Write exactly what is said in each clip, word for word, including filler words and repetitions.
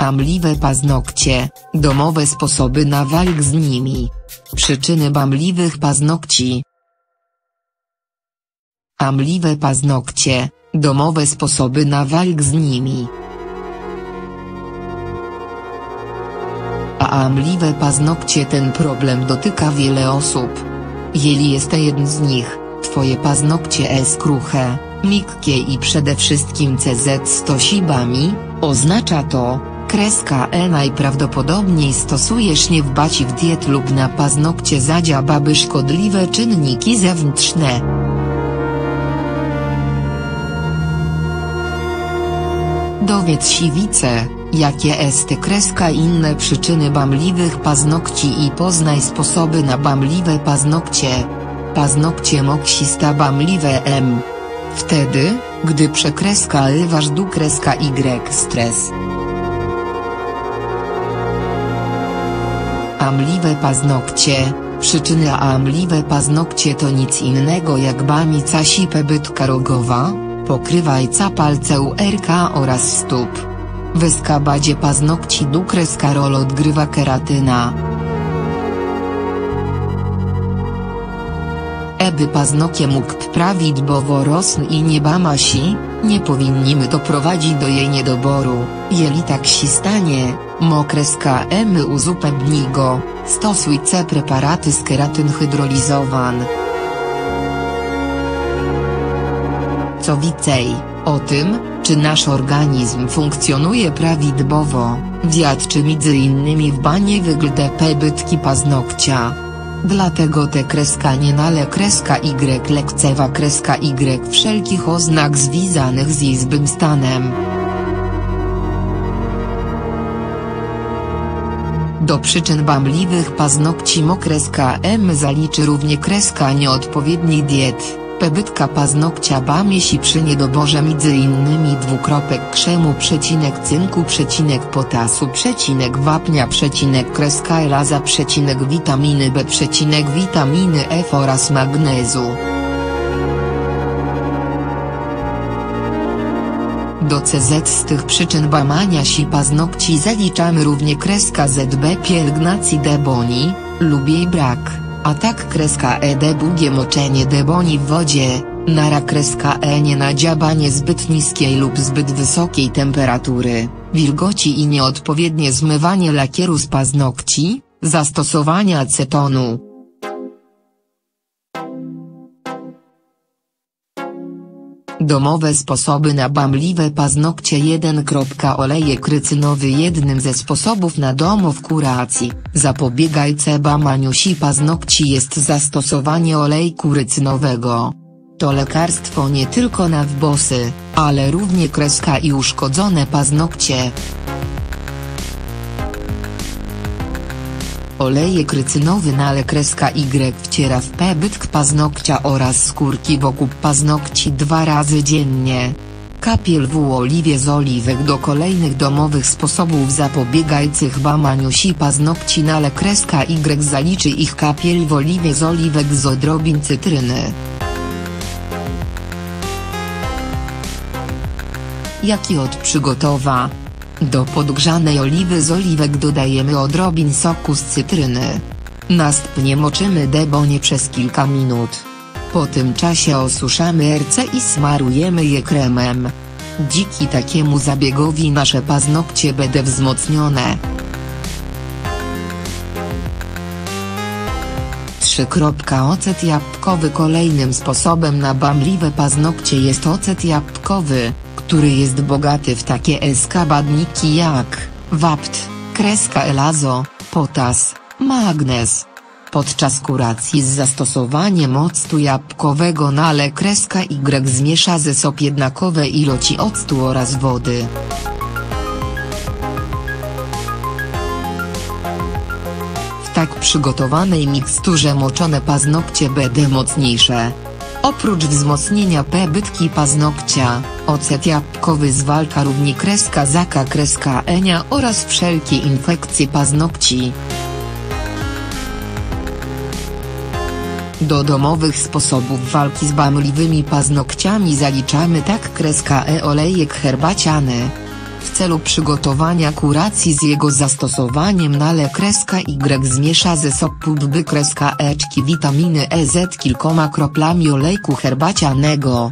Amliwe paznokcie, domowe sposoby na walk z nimi. Przyczyny bamliwych paznokci. Amliwe paznokcie, domowe sposoby na walk z nimi. A amliwe paznokcie. Ten problem dotyka wiele osób. Jeśli jest jeden z nich, twoje paznokcie jest kruche, miękkie i przede wszystkim C Z stosibami, oznacza to, kreska E najprawdopodobniej stosujesz nie wbaci w diet lub na paznokcie zadziabały szkodliwe czynniki zewnętrzne. Dowiedz siwice, jakie jest kreska i inne przyczyny bamliwych paznokci i poznaj sposoby na bamliwe paznokcie. Paznokcie moksista bamliwe M. Wtedy, gdy przekreska L waż du kreska Y stres. Amliwe paznokcie. Przyczyny amliwe paznokcie to nic innego jak bamica sipe bytka rogowa, pokrywajca palce U R K oraz stóp. W eskabadzie paznokci du kreska rol odgrywa keratyna. Eby paznokie mógł prawidłowo rosnąć i nie bamasi, nie powinniśmy doprowadzić do jej niedoboru. Jeśli tak się stanie, mokreska emy uzupełni go, stosujcie preparaty z keratyn hydrolizowan. Co więcej, o tym, czy nasz organizm funkcjonuje prawidłowo, świadczy między innymi w banie wygląda bytki paznokcia. Dlatego te kreska nie nale kreska Y lekcewa kreska Y wszelkich oznak związanych z jej złym stanem. Do przyczyn bamliwych paznokci mokreska M zaliczy równie kreska nieodpowiedniej diet, pebytka paznokcia bamiesi przy niedoborze między innymi dwukropek krzemu przecinek cynku przecinek potasu przecinek wapnia przecinek kreska elaza przecinek witaminy B przecinek witaminy F oraz magnezu. Do C Z z tych przyczyn bamania si paznokci zaliczamy równie kreska Z B pielęgnacji deboni, lub jej brak, a tak kreska E długie moczenie deboni w wodzie, nara kreska E nienadziabanie zbyt niskiej lub zbyt wysokiej temperatury, wilgoci i nieodpowiednie zmywanie lakieru z paznokci, zastosowanie acetonu. Domowe sposoby na bamliwe paznokcie. jeden Olejek rycynowy. Jednym ze sposobów na domow kuracji, zapobiegajce bamaniu si paznokci jest zastosowanie olejku rycynowego. To lekarstwo nie tylko na włosy, ale również kreska i uszkodzone paznokcie. Olejek rycynowy nale kreska Y wciera w pebytk paznokcia oraz skórki wokół paznokci dwa razy dziennie. Kapiel w oliwie z oliwek. Do kolejnych domowych sposobów zapobiegających bamaniu si paznokci nale kreska Y zaliczy ich kapiel w oliwie z oliwek z odrobin cytryny. Jaki od przygotowa? Do podgrzanej oliwy z oliwek dodajemy odrobin soku z cytryny. Następnie moczymy debonie przez kilka minut. Po tym czasie osuszamy ręce i smarujemy je kremem. Dzięki takiemu zabiegowi nasze paznokcie będą wzmocnione. trzy Ocet jabłkowy. Kolejnym sposobem na bamliwe paznokcie jest ocet jabłkowy, który jest bogaty w takie eskabadniki jak wapt, kreska elazo, potas, magnez. Podczas kuracji z zastosowaniem octu jabłkowego nale kreska Y zmiesza ze sobą jednakowe ilości octu oraz wody. W tak przygotowanej miksturze moczone paznokcie będą mocniejsze. Oprócz wzmocnienia pebytki paznokcia, ocet jabłkowy zwalcza również kreska zaka kreska enia oraz wszelkie infekcje paznokci. Do domowych sposobów walki z bamliwymi paznokciami zaliczamy tak kreska E olejek herbaciany. W celu przygotowania kuracji z jego zastosowaniem nale kreska Y zmiesza ze soku B B kreska eczki witaminy E z kilkoma kroplami olejku herbacianego.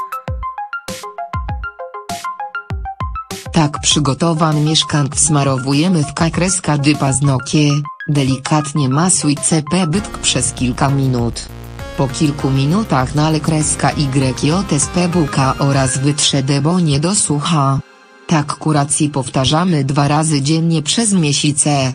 Tak przygotowany mieszkank wsmarowujemy w K kreska D paznokie, delikatnie masuj C P bytk przez kilka minut. Po kilku minutach nale kreska Y otes P bułka oraz wytrze debonie do sucha. Tak kurację powtarzamy dwa razy dziennie przez miesiące.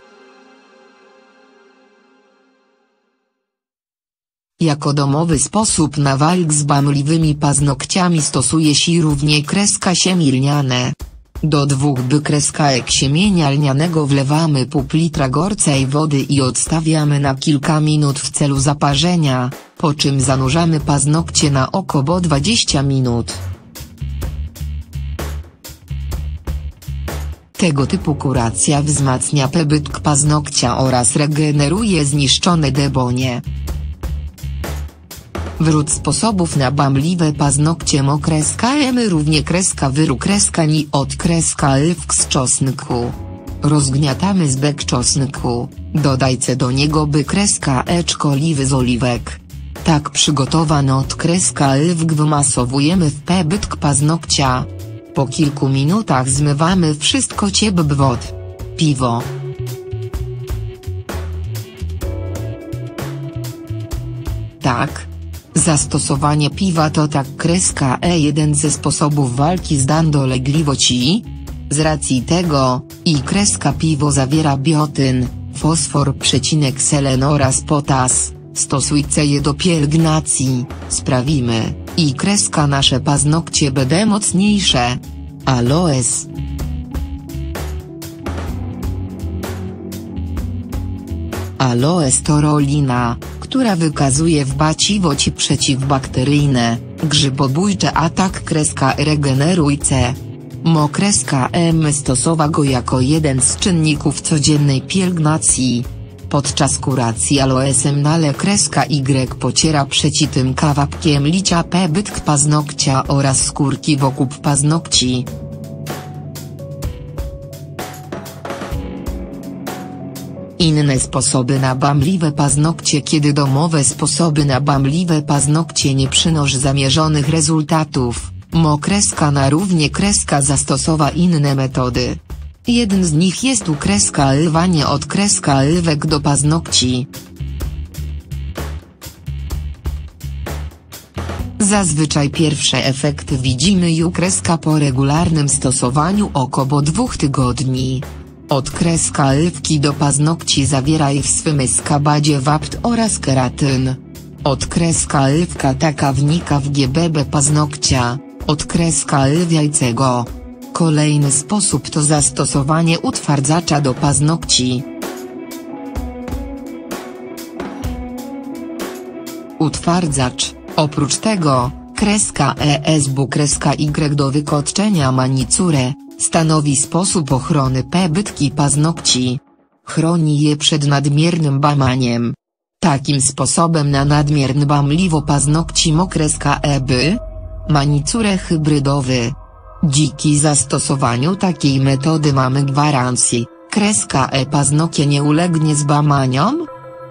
Jako domowy sposób na walk z bamliwymi paznokciami stosuje się również kreska siemię lniane. Do dwóch by kreska ek siemienia lnianego wlewamy pół litra gorcej wody i odstawiamy na kilka minut w celu zaparzenia, po czym zanurzamy paznokcie na około dwadzieścia minut. Tego typu kuracja wzmacnia pebytk paznokcia oraz regeneruje zniszczone debonie. Wśród sposobów na bamliwe paznokcie mo kreska emy równie kreska wyru kreska ni od kreska lwk z czosnku. Rozgniatamy zbek czosnku, dodajcie do niego by kreska eczko oliwy z oliwek. Tak przygotowano od kreska lwk wymasowujemy w pebytk paznokcia. Po kilku minutach zmywamy wszystko ciebb wod. Piwo. Tak. Zastosowanie piwa to tak kreska E jeden ze sposobów walki z dolegliwości. Z racji tego, i kreska piwo zawiera biotyn, fosfor, przecinek selen oraz potas, stosujcie je do pielęgnacji, sprawimy, i kreska nasze paznokcie będą mocniejsze. Aloes. Aloes to roślina, która wykazuje w baciwości przeciwbakteryjne, grzybobójcze a tak kreska regenerujce. Mo kreska M stosowa go jako jeden z czynników codziennej pielęgnacji. Podczas kuracji aloesem nale kreska Y pociera przecitym kawałkiem licia pebytk paznokcia oraz skórki wokół paznokci. Inne sposoby na bamliwe paznokcie. Kiedy domowe sposoby na bamliwe paznokcie nie przynoszą zamierzonych rezultatów, mo kreska na równie kreska zastosowa inne metody. Jeden z nich jest u kreska lwanie od kreska lwek do paznokci. Zazwyczaj pierwsze efekty widzimy ju kreska po regularnym stosowaniu około dwóch tygodni. Od kreska lwki do paznokci zawieraj w swym skabadzie wapt oraz keratyn. Od kreska lwka taka wnika w G B B paznokcia, od kreska lwiajcego. Kolejny sposób to zastosowanie utwardzacza do paznokci. Utwardzacz, oprócz tego, kreska E S B kreska Y do wykończenia manicure, stanowi sposób ochrony pebytki paznokci. Chroni je przed nadmiernym bamaniem. Takim sposobem na nadmierny bamliwo paznokci mo kreska E B. Manicure hybrydowy. Dzięki zastosowaniu takiej metody mamy gwarancję, kreska E paznokie nie ulegnie zbamaniom.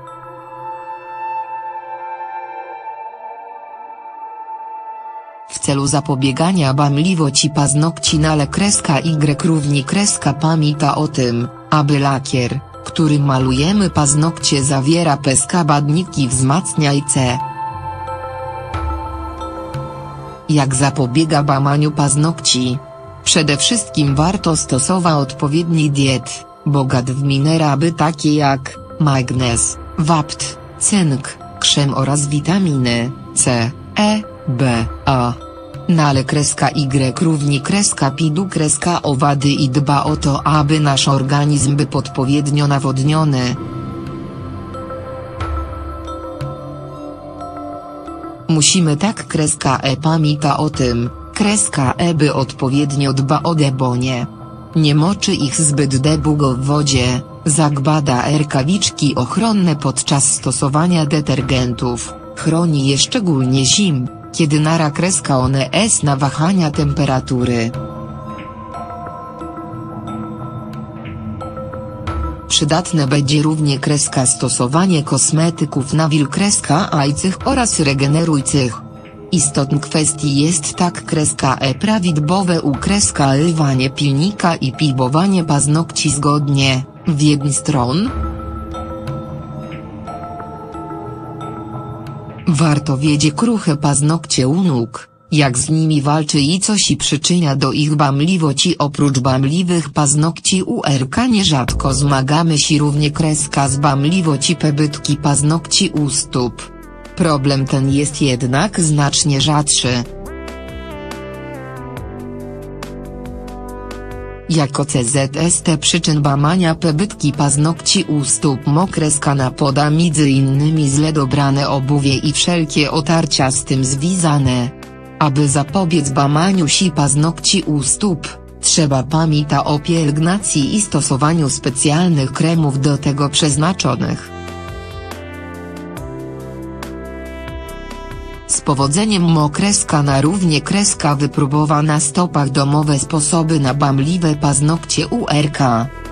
W celu zapobiegania bamliwości paznokci nale kreska Y równi kreska pamięta o tym, aby lakier, którym malujemy paznokcie zawiera składniki wzmacniające. Jak zapobiega bamaniu paznokci? Przede wszystkim warto stosować odpowiedni diet, bogat w minerały takie jak magnez, wapt, cynk, krzem oraz witaminy C, E, B, A. Nale kreska Y równi kreska pidu kreska owady i dba o to, aby nasz organizm był odpowiednio nawodniony. Musimy tak kreska E pamięta o tym, kreska E by odpowiednio dba o debonie. Nie moczy ich zbyt długo w wodzie, zakłada rękawiczki ochronne podczas stosowania detergentów, chroni je szczególnie zim, kiedy nara kreska one jest na wahania temperatury. przydatne będzie również kreska stosowanie kosmetyków nawil kreska ajcych oraz regenerujcych. Istotną kwestii jest tak kreska e prawidłowe u kreska ewanie pilnika i pibowanie paznokci zgodnie, w jednej stron. Warto wiedzieć kruche paznokcie u nóg, jak z nimi walczy i co się przyczynia do ich bamliwości. Oprócz bamliwych paznokci u erka nierzadko zmagamy się równie kreska z bamliwości pebytki paznokci u stóp. Problem ten jest jednak znacznie rzadszy. Jako C Z S T przyczyn bamania pebytki paznokci u stóp mo kreska napoda między innymi źle dobrane obuwie i wszelkie otarcia z tym związane. Aby zapobiec bamaniu si paznokci u stóp, trzeba pamiętać o pielęgnacji i stosowaniu specjalnych kremów do tego przeznaczonych. Z powodzeniem mo kreska na równie kreska wypróbowa na stopach domowe sposoby na bamliwe paznokcie u erka.